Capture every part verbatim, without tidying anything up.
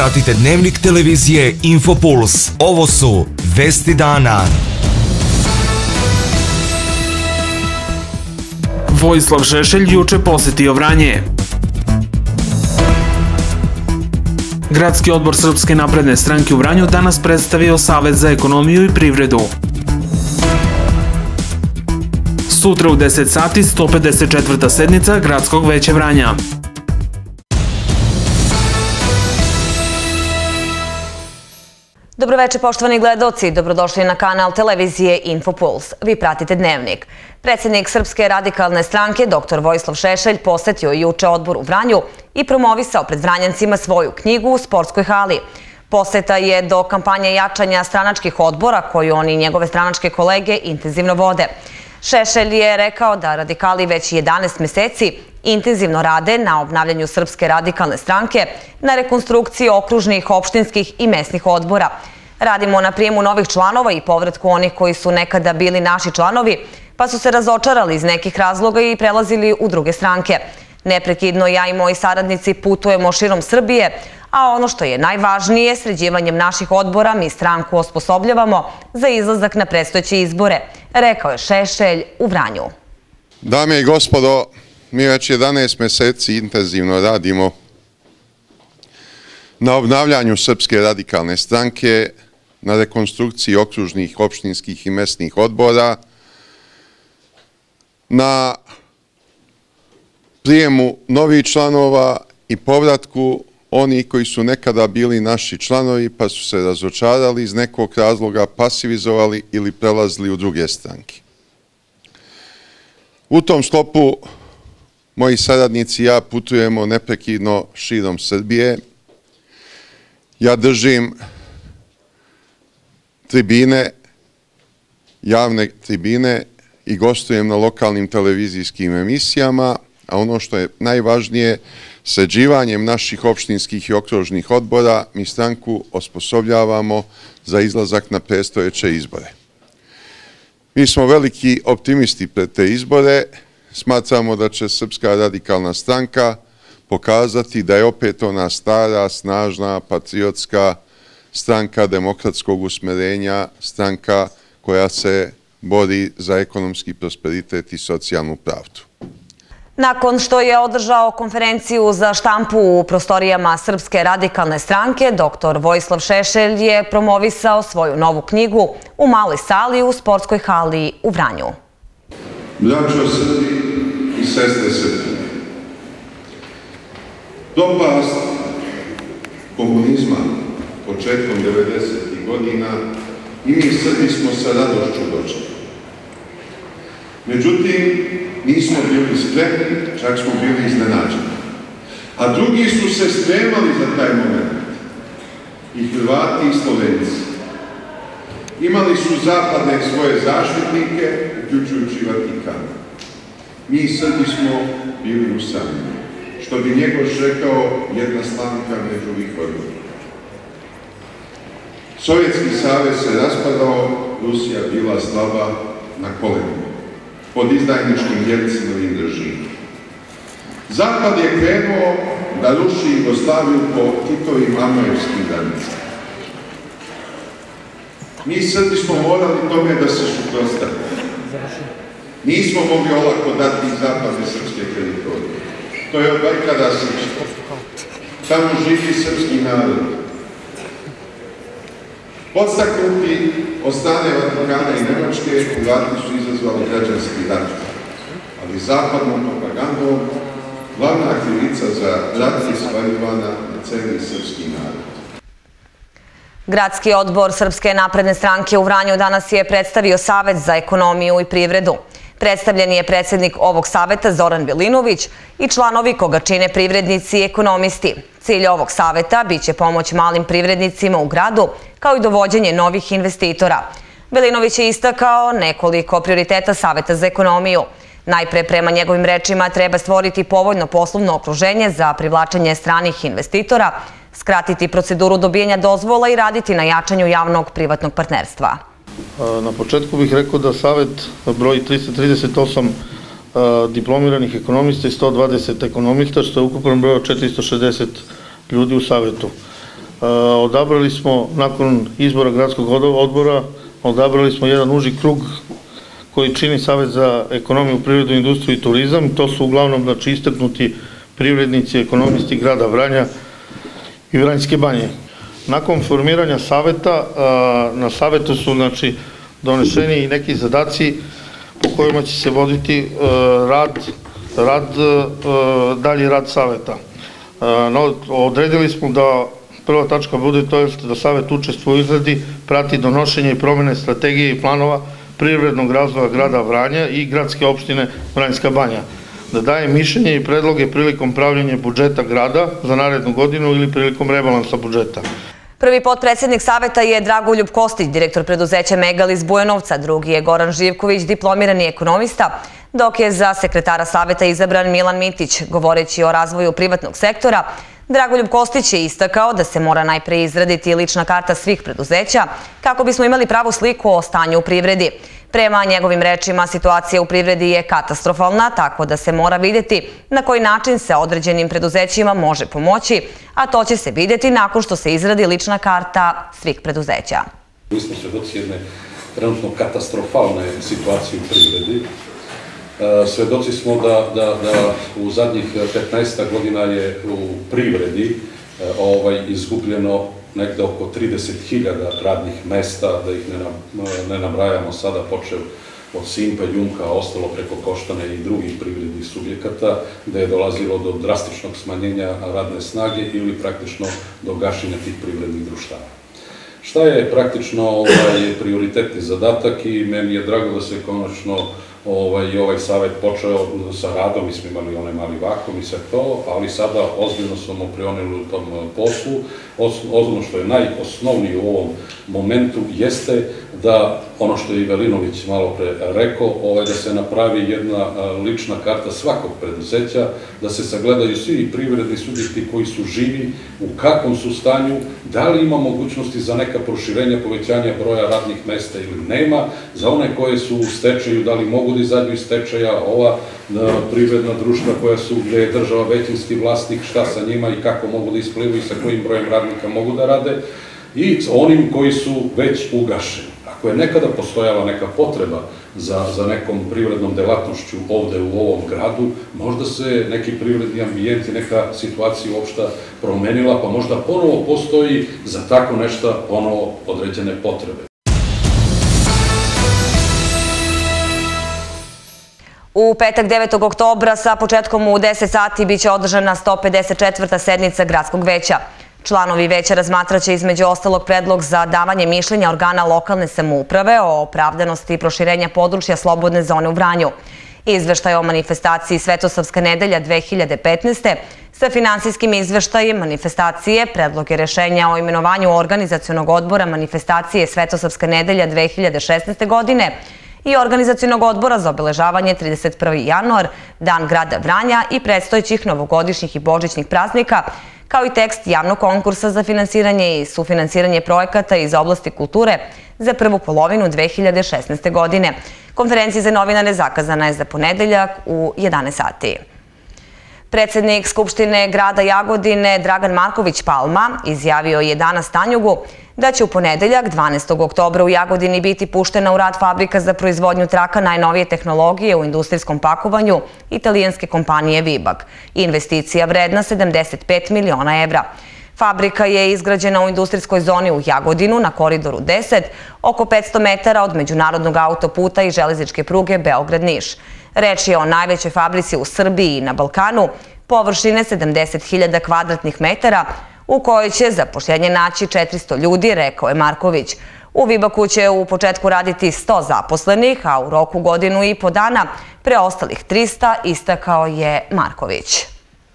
Pratite dnevnik televizije Infopuls. Ovo su Vesti dana. Vojislav Šešelj juče posetio Vranje. Gradski odbor Srpske napredne stranke u Vranju danas predstavio Savet za ekonomiju i privredu. Sutra u deset sati sto pedeset četvrta sednica Gradskog veća Vranja. Dobroveče poštovani gledaoci, dobrodošli na kanal televizije Infopuls. Vi pratite dnevnik. Predsjednik Srpske radikalne stranke, doktor Vojislav Šešelj, posetio juče odbor u Vranju i promovisao pred Vranjancima svoju knjigu u sportskoj hali. Poseta je do kampanje jačanja stranačkih odbora koju oni i njegove stranačke kolege intenzivno vode. Šešelj je rekao da radikali već jedanaest meseci intenzivno rade na obnavljanju Srpske radikalne stranke, na rekonstrukciji okružnih, opštinskih i mesnih odbora. Radimo na prijemu novih članova i povratku onih koji su nekada bili naši članovi, pa su se razočarali iz nekih razloga i prelazili u druge stranke. Neprekidno ja i moji saradnici putujemo širom Srbije, a ono što je najvažnije, sređivanjem naših odbora mi stranku osposobljavamo za izlazak na predstojeće izbore, rekao je Šešelj u Vranju. Dame i gospodo, mi već jedanaest meseci intenzivno radimo na obnavljanju Srpske radikalne stranke, na rekonstrukciji okružnih, opštinskih i mesnih odbora, na prijemu novih članova i povratku oni koji su nekada bili naši članovi pa su se razočarali iz nekog razloga, pasivizovali ili prelazili u druge stranke. U tom sklopu moji saradnici i ja putujemo neprekidno širom Srbije. Ja držim tribine, javne tribine i gostujem na lokalnim televizijskim emisijama, a ono što je najvažnije, sređivanjem naših opštinskih i okružnih odbora mi stranku osposobljavamo za izlazak na predstojeće izbore. Mi smo veliki optimisti pred te izbore. Smatramo da će Srpska radikalna stranka pokazati da je opet ona stara, snažna, patriotska stranka demokratskog usmerenja, stranka koja se bori za ekonomski prosperitet i socijalnu pravdu. Nakon što je održao konferenciju za štampu u prostorijama Srpske radikalne stranke, doktor Vojislav Šešelj je promovisao svoju novu knjigu u maloj sali u sportskoj hali u Vranju. Braćo Srbi i sestre Srbi, propast komunizma početkom devedesetih godina i mi Srbi smo sa radošću dočekali. Međutim, nismo bili spremni, čak smo bili iznenađeni. A drugi su se spremali za taj moment. I Hrvati i Slovenci. Imali su zapadne svoje zaštitnike, uključujući Vatikan. Mi Srbi smo bili usamljeni. Što bi Njegoš rekao, jedna slamka među vihorom. Sovjetski savez se raspadao, Rusija bila slaba na kolenima, pod izdajničkim Jelcinovim režimom. Zapad je krenuo da ruši Jugoslaviju po Titovim Amojevskim granicama. Mi Srbi smo morali tome da se suprotstavimo. Nismo mogli olako dati zapadne srpske teritorije. To je od vajkada srpsko. Tamo živi srpski narod. Podstaknuti od strane Vatikana i Nemačke, Hrvati su izazvali građanski rat. Ali zapadnom propagandom glavna krivica za rat je svaljivana na celi srpski narod. Gradski odbor Srpske napredne stranke u Vranju danas je predstavio Savet za ekonomiju i privredu. Predstavljen je predsjednik ovog saveta Zoran Velinović i članovi koga čine privrednici i ekonomisti. Cilj ovog saveta biće pomoć malim privrednicima u gradu, kao i dovođenje novih investitora. Velinović je istakao nekoliko prioriteta Saveta za ekonomiju. Najpre, prema njegovim rečima, treba stvoriti povoljno poslovno okruženje za privlačenje stranih investitora, skratiti proceduru dobijanja dozvola i raditi na jačanju javnog privatnog partnerstva. Na početku bih rekao da Savet broji tristo trideset osam diplomiranih ekonomista i sto dvadeset ekonomista, što je ukupan broj četiristo šezdeset ljudi u Savetu. Odabrali smo, nakon izbora gradskog odbora, odabrali smo jedan uži krug koji čini Savet za ekonomiju, privredu, industriju i turizam. To su uglavnom, znači, istaknuti privrednici, ekonomisti grada Vranja i Vranjske banje. Nakon formiranja saveta, na savetu su, znači, donešeni i neki zadaci po kojima će se voditi rad, rad, dalji rad saveta. Odredili smo da prva tačka bude to da savet učestvuje u izradi, prati donošenje i promene strategije i planova privrednog razvoja grada Vranja i gradske opštine Vranjska banja, da daje mišljenje i predloge prilikom pravljenja budžeta grada za narednu godinu ili prilikom rebalansa budžeta. Prvi potpredsednik saveta je Dragoljub Kostić, direktor preduzeća Megal iz Bujanovca, drugi je Goran Živković, diplomirani ekonomista, dok je za sekretara saveta izabran Milan Mitić. Govoreći o razvoju privatnog sektora, Dragoljub Kostić je istakao da se mora najpre izraditi lična karta svih preduzeća kako bismo imali pravu sliku o stanju u privredi. Prema njegovim rečima, situacija u privredi je katastrofalna, tako da se mora vidjeti na koji način se određenim preduzećima može pomoći, a to će se vidjeti nakon što se izradi lična karta svih preduzeća. Mi smo svedoci jedne trenutno katastrofalne situacije u privredi. Svedoci smo da u zadnjih petnaest godina je u privredi izgubljeno negde oko trideset hiljada radnih mesta, da ih ne nabrajamo sada, počeo od Simpa, Jumka, ostalo preko Koštane i drugih privrednih subjekata, gde je dolazilo do drastičnog smanjenja radne snage ili praktično do gašenja tih privrednih društava. Šta je praktično prioritetni zadatak i meni je drago da se konačno i ovaj savet počeo sa radom, mi smo imali onaj mali vakum i sve to, ali sada ozbiljno smo prionili u tom poslu. Ono što je najosnovnije u ovom momentu jeste da, ono što je i Velinović malo pre rekao, da se napravi jedna lična karta svakog preduzeća, da se sagledaju svi privredni subjekti koji su živi, u kakvom su stanju, da li ima mogućnosti za neka proširenja, povećanja broja radnih mesta ili nema, za one koje su u stečaju, da li mogu da izađu iz stečaja, ova privredna društva koja su, gde je država većinski vlasnik, šta sa njima i kako mogu da isplivu i sa kojim brojem radnika mogu da rade, i onim koji su već ugašeni. Ako je nekada postojala neka potreba za nekom privrednom delatnošću ovde u ovom gradu, možda se neki privredni ambijent i neka situacija uopšta promenila, pa možda ponovo postoji za tako nešto ponovo određene potrebe. U petak devetog oktobra sa početkom u deset sati biće održana sto pedeset četvrta sednica Gradskog veća. Članovi veća razmatraće između ostalog predlog za davanje mišljenja organa lokalne samouprave o opravdanosti proširenja područja slobodne zone u Vranju. Izveštaj o manifestaciji Svetosavska nedelja dve hiljade petnaeste sa finansijskim izveštajem manifestacije, predloge rešenja o imenovanju organizacionog odbora manifestacije Svetosavska nedelja dve hiljade šesnaeste godine i organizacionog odbora za obeležavanje trideset prvi januar, Dan grada Vranja i predstojećih novogodišnjih i božićnih praznika, kao i tekst javnog konkursa za finansiranje i sufinansiranje projekata iz oblasti kulture za prvu polovinu dve hiljade šesnaeste. godine. Konferencija za novinare zakazana je za ponedeljak u jedanaest sati. Predsednik Skupštine grada Jagodine Dragan Marković Palma izjavio je danas Tanjugu da će u ponedeljak dvanaestog oktobra u Jagodini biti puštena u rad fabrika za proizvodnju traka najnovije tehnologije u industrijskom pakovanju italijanske kompanije Vibag. Investicija vredna sedamdeset pet miliona evra. Fabrika je izgrađena u industrijskoj zoni u Jagodinu na koridoru deset, oko petsto metara od međunarodnog autoputa i železničke pruge Beograd-Niš. Reč je o najvećoj fabrici u Srbiji i na Balkanu, površine sedamdeset hiljada kvadratnih metara, u kojoj će zapošljenje naći četiristo ljudi, rekao je Marković. U Vibaku će u početku raditi sto zaposlenih, a u roku godinu i po dana preostalih trista, istakao je Marković.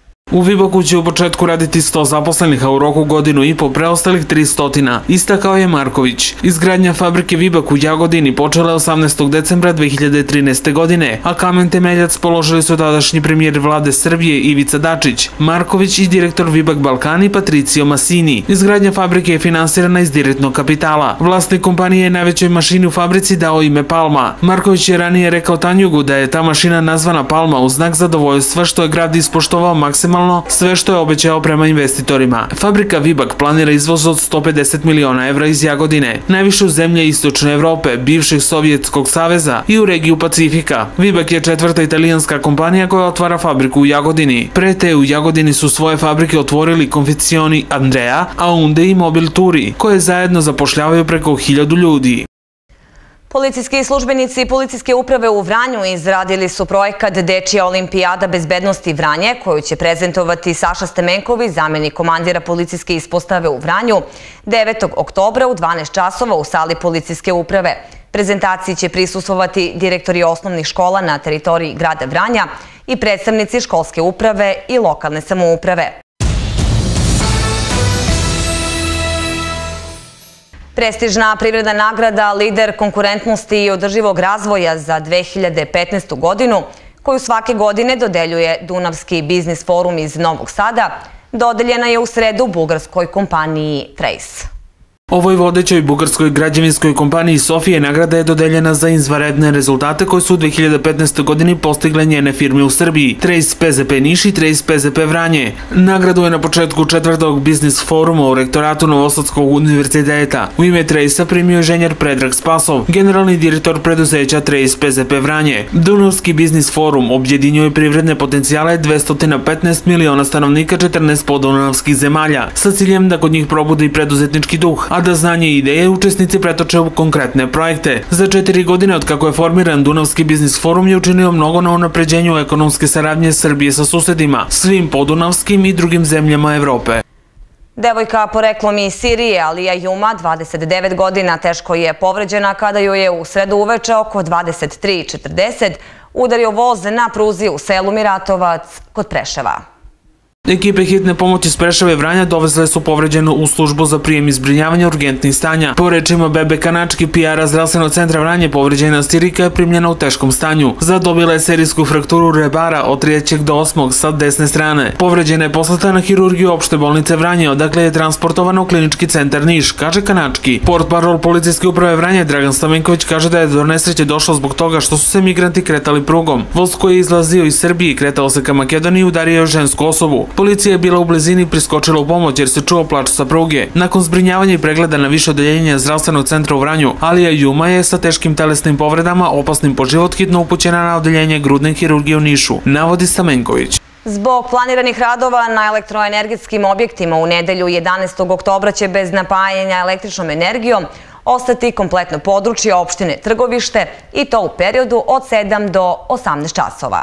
U Vibaku će u početku raditi sto zaposlenih, a u roku godinu i po preostalih tristo, istakao je Marković. Izgradnja fabrike Vibak u Jagodini počela je osamnaestog decembra dve hiljade trinaeste. godine, a kamen temeljac položili su tadašnji premijer vlade Srbije Ivica Dačić, Marković i direktor Vibak Balkani Patricio Masini. Izgradnja fabrike je finansirana iz direktnog kapitala. Vlasnik kompanije je najvećoj mašini u fabrici dao ime Palma. Marković je ranije rekao Tanjugu da je ta mašina nazvana Palma u znak zadovoljstva što je grad ispoštovao maksimalno normalno sve što je obećao prema investitorima. Fabrika Vibak planira izvoz od sto pedeset miliona evra iz Jagodine, najviše u zemlje Istočne Evrope, bivšeg Sovjetskog saveza i u regiju Pacifika. Vibak je četvrta italijanska kompanija koja otvara fabriku u Jagodini. Pre te u Jagodini su svoje fabrike otvorili Confezioni Andrea, Aunde i Mobil Turi, koje zajedno zapošljavaju preko hiljadu ljudi. Policijski službenici Policijske uprave u Vranju izradili su projekat Dečija olimpijada bezbednosti Vranje, koju će prezentovati Saša Stemenković, zamenik komandira policijske ispostave u Vranju, devetog oktobra u dvanaest časova u sali Policijske uprave. Prezentaciji će prisustvovati direktori osnovnih škola na teritoriji grada Vranja i predstavnici školske uprave i lokalne samouprave. Prestižna privredna nagrada Lider konkurentnosti i održivog razvoja za dve hiljade petnaestu godinu, koju svake godine dodeljuje Dunavski biznis forum iz Novog Sada, dodeljena je u sredu bugarskoj kompaniji Trace. Ovoj vodećoj bugarskoj građevinskoj kompaniji Sofije nagrada je dodeljena za izvanredne rezultate koje su u dve hiljade petnaestoj godini postigle njene firme u Srbiji, Trace P Z P Niš i Trace P Z P Vranje. Nagradu je na početku četvrtog biznis foruma u rektoratu Novosadskog univerziteta u ime Trace-a primio inženjer Predrag Spasov, generalni direktor preduzeća Trace P Z P Vranje. Dunavski biznis forum objedinjuje privredne potencijale dvesta petnaest miliona stanovnika četrnaest podunavskih zemalja, sa ciljem da kod njih probudi preduzetnički duh, a da znanje i ideje učesnici pretoče u konkretne projekte. Za četiri godine od kako je formiran Dunavski biznis forum je učinio mnogo na unapređenju ekonomske saradnje Srbije sa susedima, svim podunavskim i drugim zemljama Evrope. Devojka poreklom iz Sirije, Alija Juma, dvadeset devet godina, teško je povređena kada joj je u sredu uveče oko dvadeset tri četrdeset udario voz na pruzi u selu Miratovac kod Preševa. Ekipe hitne pomoći iz Preševa i Vranja dovezle su povređenu u službu za prijem i zbrinjavanje urgentnih stanja. Po rečima Bebe Kanački, P R-a zdravstvenog centra Vranje, povređena Sirika je primljena u teškom stanju. Zadobila je serijsku frakturu rebara od trećeg do osmog sa desne strane. Povređena je poslata na hirurgiju opšte bolnice Vranje, odakle je transportovana u klinički centar Niš, kaže Kanački. Portparol Policijske uprave Vranje Dragan Stamenković kaže da je do nesreće došlo zbog toga što su se migranti kretali prugom. Voz koji je izlazio iz Srbije i kretao se ka Makedoniji udario je žensku osobu. Policija je bila u blizini i priskočila u pomoć jer se čuo plač sa pruge. Nakon zbrinjavanja i pregleda na više odeljenja zdravstvenog centra u Vranju, Alija Juma je sa teškim telesnim povredama, opasnim po život, hitno upućena na odeljenje grudne hirurgije u Nišu, navodi Stamenković. Zbog planiranih radova na elektroenergetskim objektima u nedelju jedanaestog oktobra će bez napajanja električnom energijom ostati kompletno područje opštine Trgovište i to u periodu od sedam do osamnaest časova.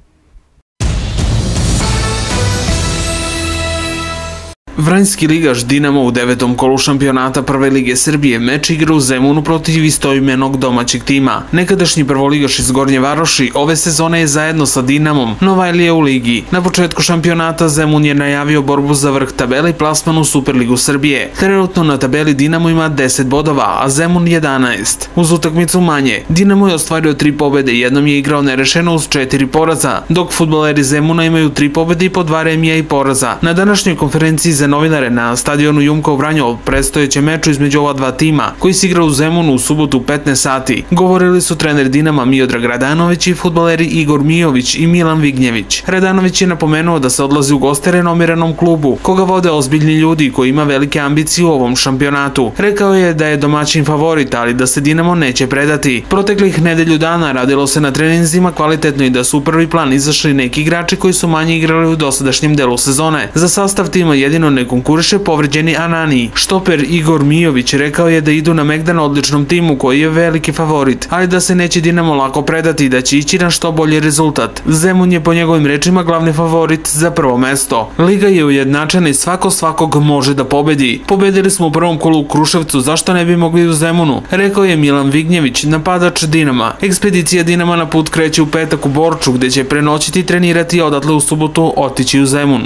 Vranjski ligaš Dinamo u devetom kolu šampionata Prve lige Srbije meč igra u Zemunu protiv istoimenog domaćeg tima. Nekadašnji prvoligaš iz Gornje Varoši ove sezone je zajedno sa Dinamom Novajlije u ligi. Na početku šampionata Zemun je najavio borbu za vrh tabeli i plasman u Superligu Srbije. Trenutno na tabeli Dinamo ima deset bodova, a Zemun jedanaest. Uz utakmicu manje, Dinamo je ostvario tri pobede i jednom je igrao nerešeno uz četiri poraza, dok fudbaleri Zemuna imaju tri pobede i po dva remija i poraza. Na današnjoj konferenciji za novinare na stadionu Jumka u Vranju o predstojećem meču između ova dva tima, koji se igra u Zemunu u subotu u petnaest sati, govorili su trener Dinama Miodrag Radanović i fudbaleri Igor Mijović i Milan Vignjević. Radanović je napomenuo da se odlazi u goste renomiranom klubu, koga vode ozbiljni ljudi koji ima velike ambicije u ovom šampionatu. Rekao je da je domaćin favorit, ali da se Dinamo neće predati. Proteklih nedelju dana radilo se na treninzima kvalitetno i da su u prvi plan izašli neki igrači koji su manje igrali u dosadašnjem delu sezone. Za sastav tima jedino ne konkuriše povređeni Anani. Štoper Igor Mijović rekao je da idu na Megdan odličnom timu koji je veliki favorit, ali da se neće Dinamo lako predati i da će ići na što bolji rezultat. Zemun je po njegovim rečima glavni favorit za prvo mesto. Liga je ujednačena i svako svakog može da pobedi. Pobedili smo u prvom kolu u Kruševcu, zašto ne bi mogli u Zemunu, rekao je Milan Vignjević, napadač Dinama. Ekspedicija Dinama na put kreće u petak u Borču, gde će prenoćiti, trenirati i odatle u subotu otići u Zemun.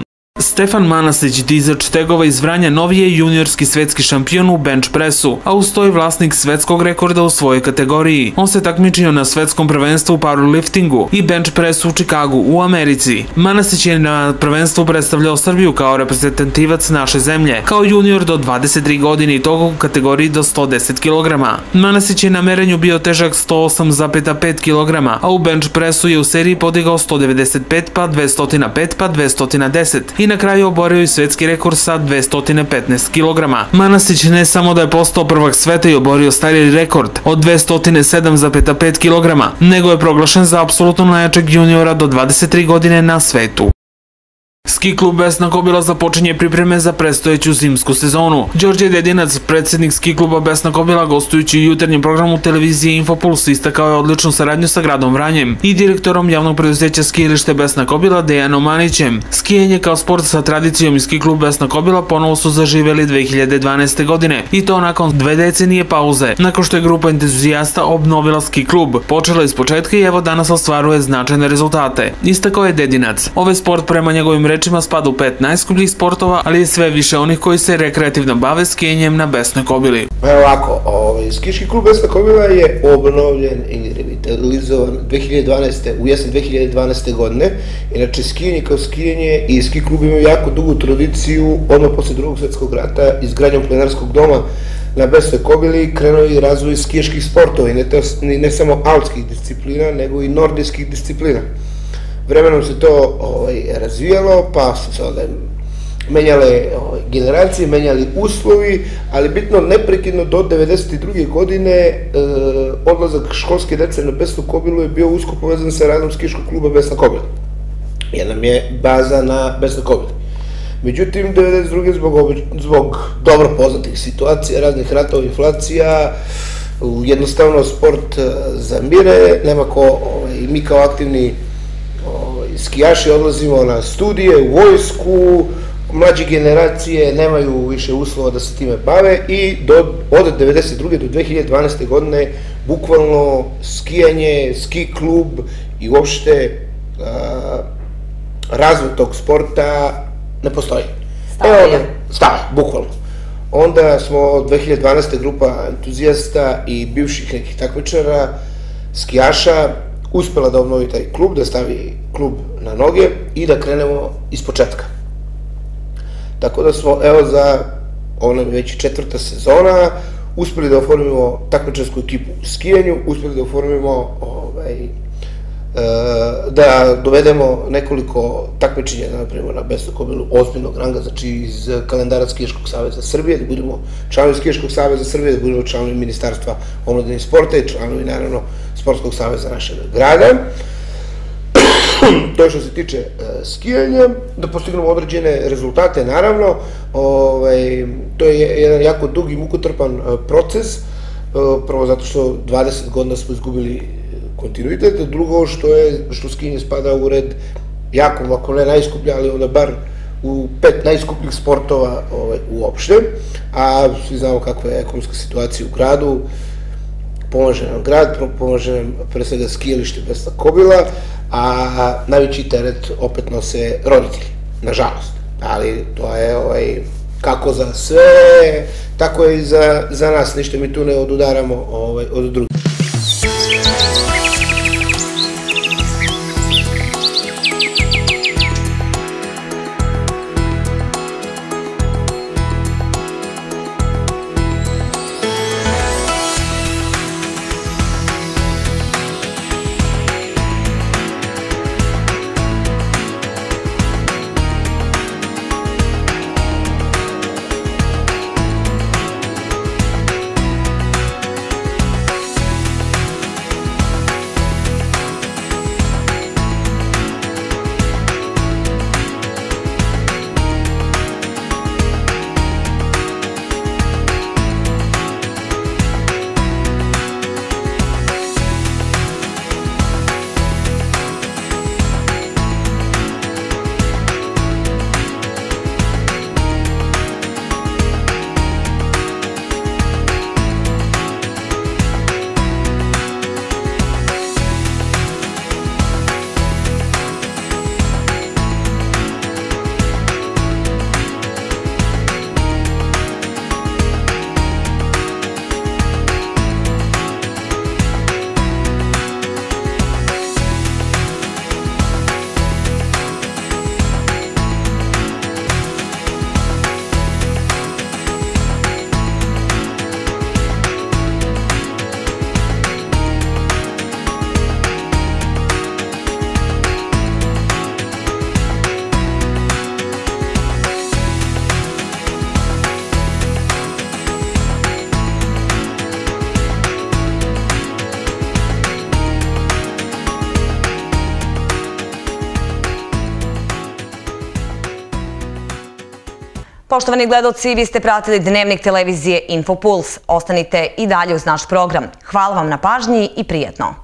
Stefan Manasić, dizač tegova iz Vranja, novi je juniorski svetski šampion u bench pressu, a uz to je vlasnik svetskog rekorda u svojoj kategoriji. On se takmičio na svetskom prvenstvu u powerliftingu i bench pressu u Čikagu u Americi. Manasić je na prvenstvu predstavljao Srbiju kao reprezentativac naše zemlje, kao junior do dvadeset tri godine i toga u kategoriji do sto deset kilograma. Manasić je na merenju bio težak sto osam zarez pet kilograma, a u bench pressu je u seriji podigao sto devedeset pet, pa dvesta pet, pa dvesta deset i na kraju oborio i svetski rekord sa dvesta petnaest kilograma. Manasić ne samo da je postao prvak sveta i oborio stari rekord od dvesta sedam zarez pet kilograma, nego je proglašen za apsolutno najjačeg juniora do dvadeset tri godine na svetu. Ski klub Besna Kobila započinje pripreme za predstojeću zimsku sezonu. Đorđe Dedinac, predsjednik ski kluba Besna Kobila, gostujući u jutarnjem programu televizije Infopuls, istakao je odličnu saradnju sa gradom Vranjem i direktorom javnog preduzeća skijalište Besna Kobila Dejanom Manićem. Skijanje kao sport sa tradicijom i ski klub Besna Kobila ponovo su zaživeli dve hiljade dvanaeste. godine i to nakon dve decenije pauze, nakon što je grupa entuzijasta obnovila ski klub. Počela iz početka i evo danas ostvaruje značajne rezultate. Istakao je Dedinac. Ovaj sport prema njegovim rečima spada u pet najskupljih sportova, ali je sve više onih koji se rekreativno bave skijenjem na Besnoj Kobili. Evo ovako, ovaj, skiški klub Besna Kobila je obnovljen ili revitalizovan dve hiljade dvanaeste. u jesen dve hiljade dvanaeste. godine. Inače, skijanje kao skijanje i ski klub imaju jako dugu tradiciju. Odmah posle drugog svjetskog rata izgradnjom plenarskog doma na Besnoj Kobili krenuo je razvoj skijaških sportova i ne, to, ne samo alpskih disciplina, nego i nordijskih disciplina. Vremenom se to ovaj, razvijalo, pa su se onda menjale ovaj, generacije, menjali uslovi, ali bitno neprekidno do devedeset druge. godine e, odlazak školske dece na Besnu Kobilu je bio usko povezan sa radom skiškog kluba Besna Kobila, jer nam je baza na Besnoj Kobili. Međutim, devedeset druge. zbog, zbog dobro poznatih situacija, raznih ratova, inflacija, jednostavno sport zamire, nema ko, ovaj, mi kao aktivni skijaši odlazimo na studije, u vojsku, mlađe generacije nemaju više uslova da se time bave i do, od devedeset druge. do dve hiljade dvanaeste. godine bukvalno skijanje, ski klub i uopšte a, razvoj tog sporta ne postoji. Stava je. Stava, bukvalno. Onda smo dve hiljade dvanaeste. grupa entuzijasta i bivših nekih takmičara, skijaša, uspela da obnovi taj klub, da stavi klub na noge i da krenemo iz početka. Tako da smo, evo, za ovo nam je već četvrta sezona, uspeli da oformimo takmičarsku ekipu u skijanju, uspeli da oformimo, ovaj, da dovedemo nekoliko takmičenja, da napravimo na Besnu Kobilu ozbiljnog ranga, znači iz kalendara Skijaškog saveza Srbije, da budemo članovi Skijaškog saveza Srbije, da budemo članovi Ministarstva omladine i sporta i članovi, naravno, Sportskog saveza našeg grada. To je što se tiče uh, skijanja, da postignemo određene rezultate, naravno, ovaj, to je jedan jako dug i mukotrpan uh, proces, uh, prvo zato što dvadeset godina smo izgubili kontinuitet, drugo što je, što skijanje spada u red jako, ako ne najskuplja, ali onda bar u pet najskupljih sportova ovaj, uopšte, a svi znamo kakva je ekonomska situacija u gradu, pomaže nam grad, pomaže nam pre svega skijalište Besna Kobila, a najveći teret opet nose roditelji, nažalost. Ali to je ovaj, kako za sve, tako je i za, za nas, ništa mi tu ne odudaramo ovaj, od drugih. Poštovani gledaoci, vi ste pratili dnevnik televizije Infopuls. Ostanite i dalje uz naš program. Hvala vam na pažnji i prijetno.